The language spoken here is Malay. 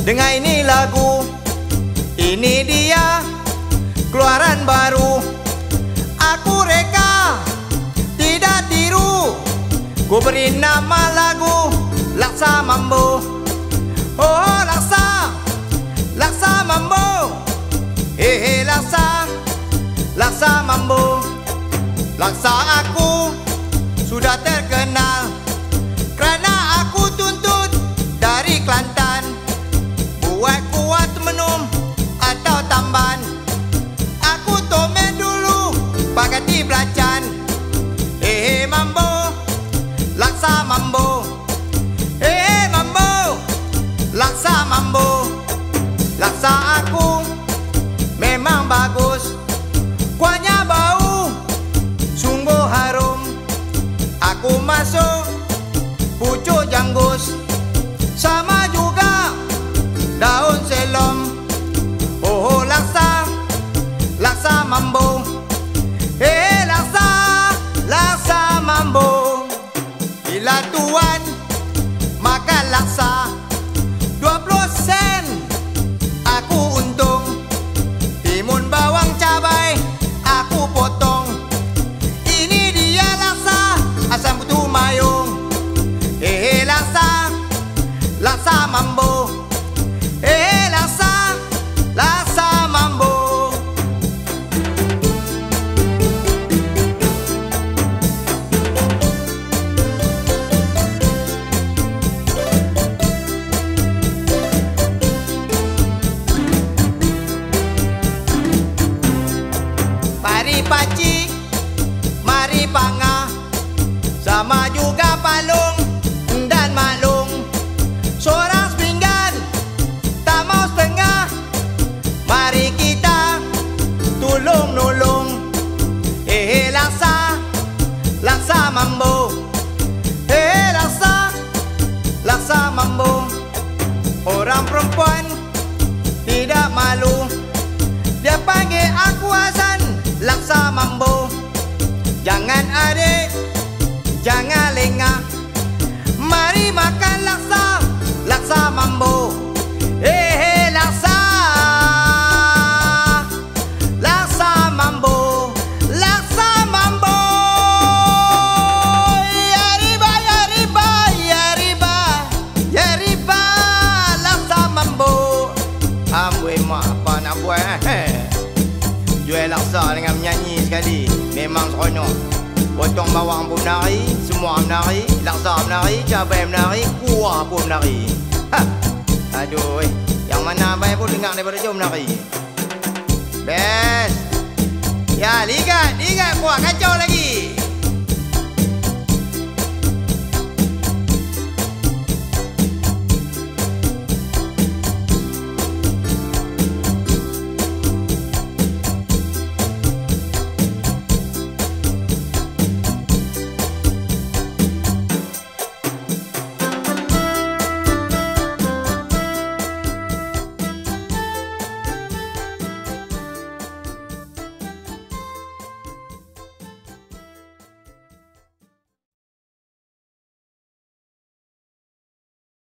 Dengar ini lagu, ini dia keluaran baru. Aku reka, tidak tiru. Ku beri nama lagu Laksa Mambo. Oh Laksa, Laksa Mambo. Laksa, Laksa Mambo. Laksa aku sudah terkenal kerana aku tuntut dari Kelantan. Buat kuat menum atau tamban, aku tomen dulu pakai di belacan. Mambo, Laksa Mambo. Mambo, Laksa Mambo. Laksa aku memang bagus, kuahnya bau sungguh harum. Aku masuk pucuk janggus, sama juga daun selom. Oh Laksa, Laksa Mambo. Laksa, Laksa Mambo. Bila tuan makan laksa 20 sen, aku untung. Timun bawang cabai aku potong. Ini dia laksa asam butuh mayung. Laksa, Laksa Mambo. Laksa, Laksa Mambo. Mari paci, mari pangah, sama juga palung dan maklung. Seorang sepinggan, tak mau setengah. Mari kita tolong-nolong. Laksa, Laksa Mambo. Laksa, Laksa Mambo. Orang perempuan tidak malu, dia panggil aku Hasan Laksa Mambo. Jangan adik, jangan lengah. Mari makan laksa, Laksa Mambo. Laksa, Laksa Mambo. Laksa Mambo. Ya riba, ya riba, ya riba, ya riba. Laksa Mambo. Amboi mak apa nak buat? Jual laksa dengan menyanyi sekali, memang seronok. Potong bawang pun menari, semua menari, laksa menari, cabai menari, kuah pun menari. Aduh, yang mana abang pun dengar daripada jauh menari. Best. Ya, ligat kuah kacau lagi.